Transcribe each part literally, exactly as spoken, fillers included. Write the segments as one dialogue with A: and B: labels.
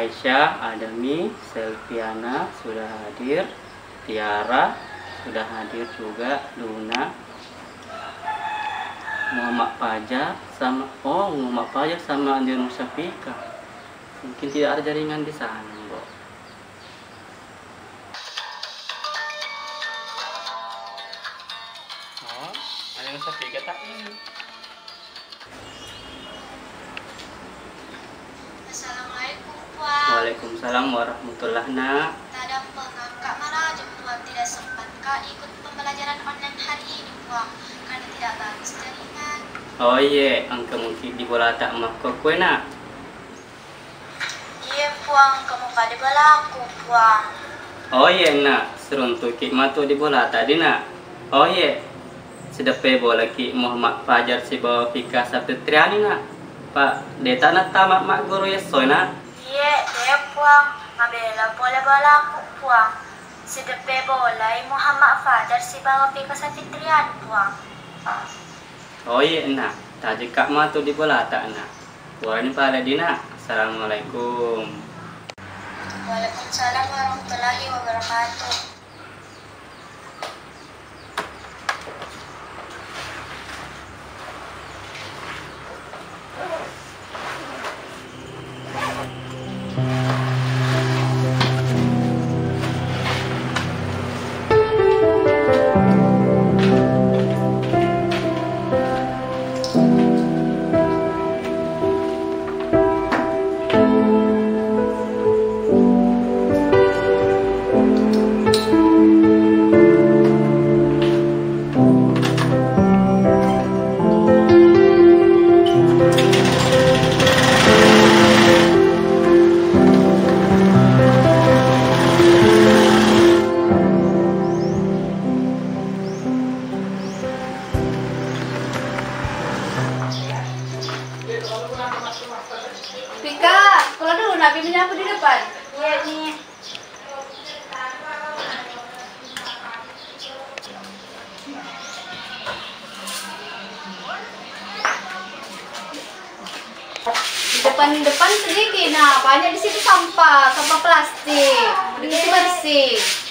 A: Aisyah, Adami, Selviana sudah hadir, Tiara sudah hadir juga, Luna, Muhammad Fajar sama oh Muhammad Fajar sama Andi Nusafika. Mungkin tidak ada jaringan di sana, Mbok. Oh, Andi Nusafika tak ini.
B: Assalamualaikum, Puan.
A: Waalaikumsalam warahmatullahi nak.
B: Tadam Puan, Kak Marajo, Puan tidak sempat Kak ikut pembelajaran online hari ini, Puan, karena tidak bagus jaringan.
A: Oh iya, angka mungkin di bola tak mah kok kue nak.
B: Iya, Puan, kamu pada balaku, Puan.
A: Oh iya nak, seruntuk ki matu di bola tadi nak. Oh iya, sedepe bola ki Muhammad Fajar si bawa Fika Sapitriani nak. Pak, deta nak tamat mak guru ya soy nak.
B: Iya, deh, Puan, ngabela bola balaku, Puan. Sedepe bola Muhammad Fajar si bawa Fika Sapitriani, Puan.
A: Oh iya nak, tadi kak matu di bola tak nak. Buat pala di nak. Assalamualaikum.
B: Waalaikumsalam warahmatullahi wabarakatuh.
C: Fika, kalau dulu Nabi menyapu di depan.
B: Iya nih.
C: Di depan-depan sedikit, nah banyak di situ sampah, sampah plastik. Bersih bersih.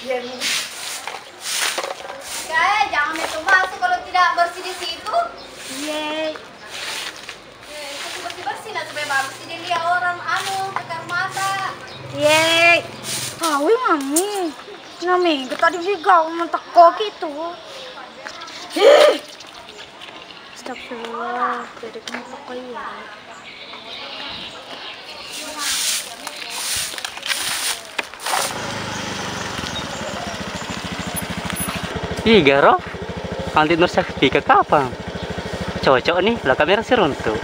C: Kayak jangan itu masuk kalau tidak bersih di situ.
B: Iya.
C: Bersih bersih, nah supaya bagus dilihat orang anu tekan mata.
B: Yeay, tahu mami, nami kita tadi juga mau teko gitu. Astagfirullah, jadi kamu teko ya.
A: Ih garo, anti Nur Safika kapan? Cocok nih, lah kamera si runtuh.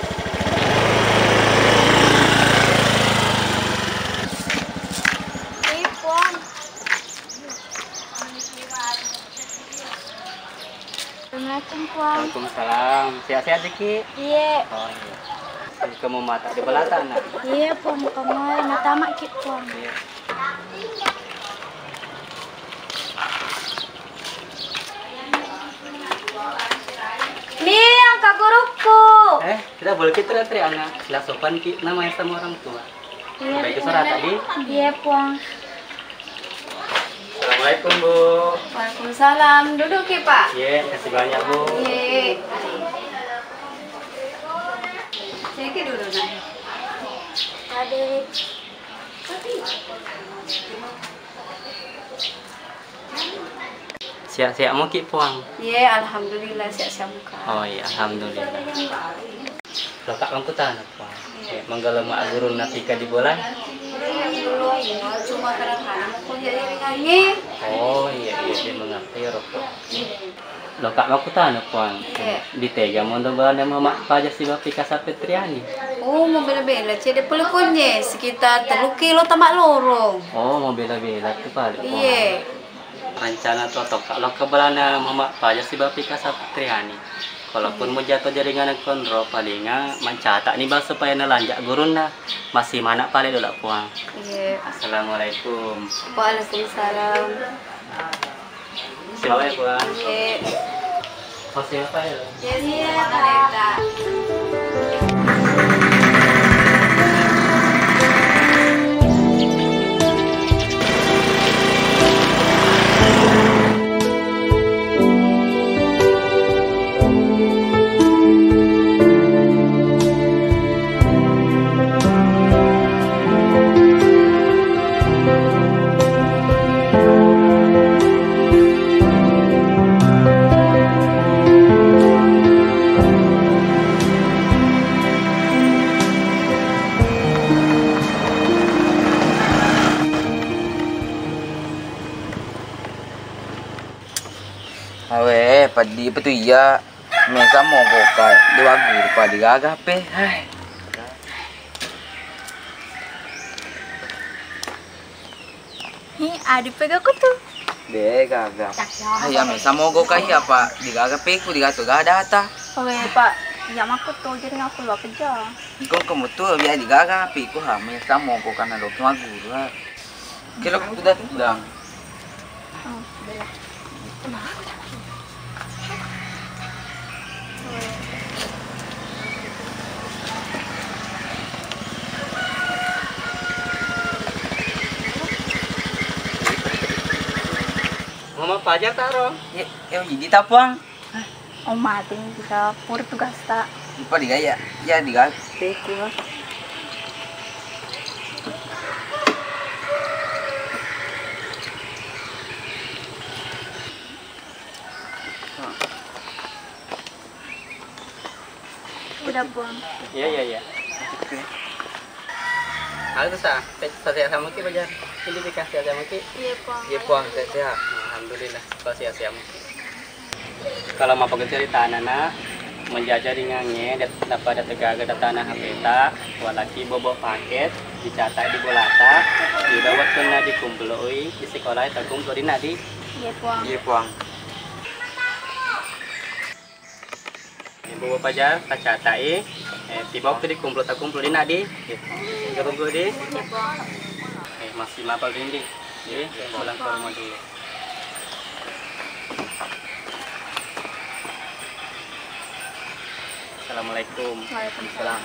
B: Assalamualaikum, Puan.
A: Waalaikumsalam. Sehat-sehat Diki?
B: Iya.
A: Oh iya. Kamu mata di belata nak?
B: Iya, Puan, kamu mata mak kit, Puan.
A: Iya.
B: Nih, angka guruku.
A: Eh, kita boleh kita teriak anak. Sila sopan ki namanya sama orang tua.
B: Iya,
A: Baik suara tadi.
B: Iya, Puan.
A: Assalamualaikum Bu.
C: Waalaikumsalam. Duduk ya Pak.
A: Iya, kasih banyak Bu.
C: Iya. Sedikit dulu nah.
B: Adik.
A: Siap-siap mau ki puang.
C: Iya, alhamdulillah siap-siap muka.
A: Oh iya, alhamdulillah. Lo kak lampu tanah puang. Ya, manggala mak guru Nafika di bola.
C: Cuma kadang-kadang mau kuliah dari nyanyi.
A: Oh iya iya dia mengerti rokok. Lo kak lampu tanah puang.
C: Iya.
A: Ditega mau ndobalan sama mak pajak si Bapika Sapitriani.
C: Oh, mau bela-bela cede pelekonnya sekitar telu kilo tamak lorong.
A: Oh mau bela-bela tuh paling.
C: Iya.
A: Rencana totok kalau kebalana mama pajak si Bapika Sapitriani. Kalaupun mau jatuh jaringan kontrol palingnya mencatat nih bang supaya nelanjak guruna masih mana paling dulu puang.
C: Iya.
A: Assalamualaikum.
C: Waalaikumsalam.
A: Siapa ya puang?
C: Iya.
A: Oh siapa ya?
C: Iya, Kak.
D: Awe, padi betul iya. Mesa mau goka di wagur padi gagah pe. Hai.
B: Hi, adi pegang aku tuh.
D: Be gagah. Ayah mesa mau goka iya pak. Di gagah pe ku di gato gak data.
B: Oke pak, jam aku tuh jadi aku lupa kerja.
D: Iko kamu tuh biar di gagah pe ku ha mesa mau goka na dok wagur. Ha. Kilo ku dah tudang.
B: Oh, bela.
A: Muhammad Fajar taro.
D: Ya, ya jadi tapuang.
B: Oh mati bisa pur tugas tak.
D: Lupa di gaya. Ya di gagah pe ku. Ha.
B: Udah buang.
A: Iya iya iya. Halo sa, saya sama ki Fajar. Ini dikasih sama ki.
B: Iya buang.
A: Iya puang sehat. Alhamdulillah. Kalau sehat-sehat. Kalau mau pergi cerita anak menjajah ringannya dapat tegaga tanah hapeta walaki bobo paket dicatat di bolata didawat kena dikumpuloi di sekolah itu kumpul di nadi
B: Iya buang.
D: Iya puang.
A: bobo pajar tacatai eh tiba waktu dikumpul tak kumpul di nadi gerung gue di
B: Iya buang.
A: eh masih mapal dindi jadi pulang ke rumah dulu. Assalamualaikum.
B: Waalaikumsalam.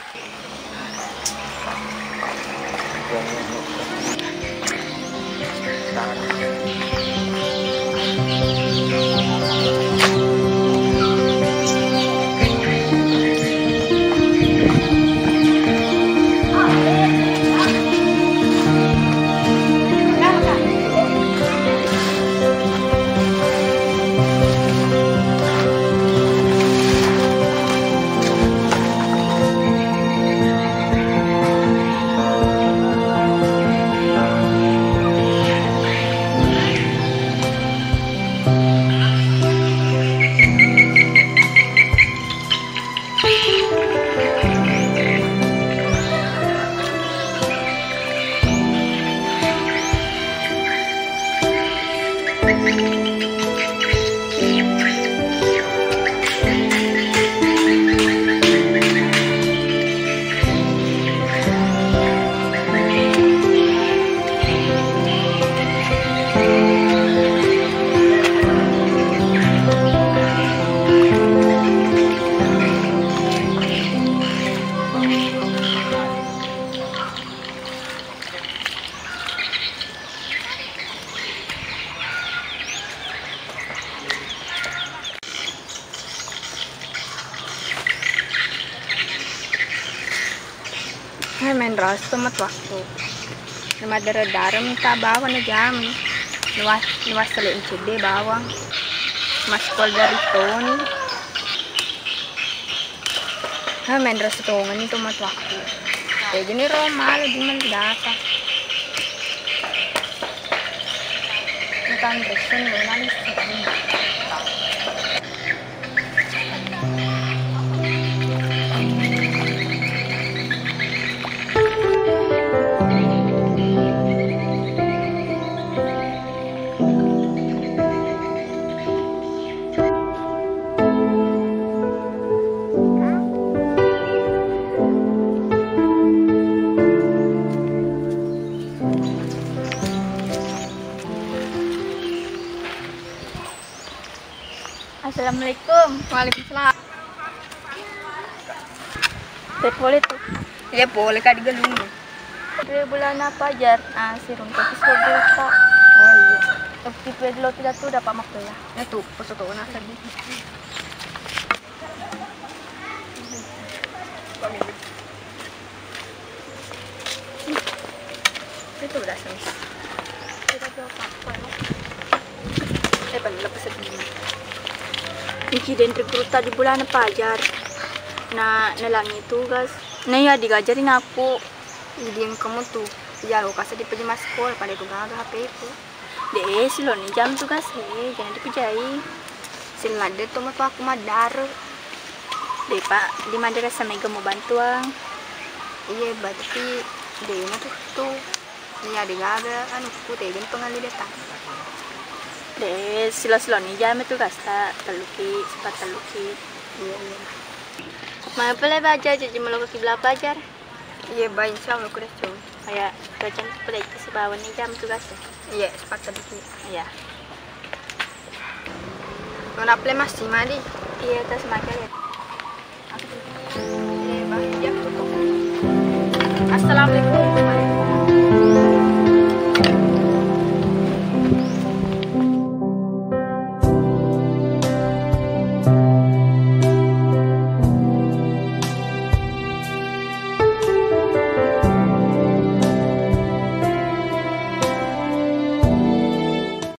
B: Hai main ras tomat waktu. Nama dara daram ta bawa na jam. Nuwas nuwas selain cede bawang. Mas kol dari toni. Hai main ras tongan itu tomat waktu. Kayak gini romal di mana data. Bukan resen manis. Assalamualaikum.
C: Waalaikumsalam.
B: Teh boleh tuh.
C: Ya boleh kak digelung.
B: Dua bulan apa jar? Ah, si rum tapi sudah tak.
C: Oh iya.
B: Tapi dulu tidak tuh dapat mak ya.
C: Ya tuh foto na tadi. Itu udah selesai.
B: Tidak tahu apa ya.
C: Eh pan lepas sedih.
B: Insiden rekruta di bulan apa jar? Nah, nalangi tugas. Nah ya digajarin aku.
C: Jadi yang kamu tuh ya lo kasih di pejama sekolah pada itu gak ada H P itu.
B: Deh, si lo nih jam tugas he, jangan dipejai. Sila de tuh mah aku mah daru.
C: Deh Pak, di madrasah mega mau bantuan.
B: Iya berarti deh mah tuh tuh. Iya de gaga anu ku teh gen pengali datang.
C: Deh sila-sila nih jam itu kasta taluki, sempat taluki.
B: Iya iya.
C: Mana pula belajar jadi malu kaki bela belajar.
B: Iya baik insyaallah ku dah cung.
C: Kayak belajar pula itu sebawan nih jam tugas.
B: Iya sempat tadi.
C: Iya.
B: Nona ple masih madi.
C: Iya tas makan ya.
B: Iya baik ya. Assalamualaikum.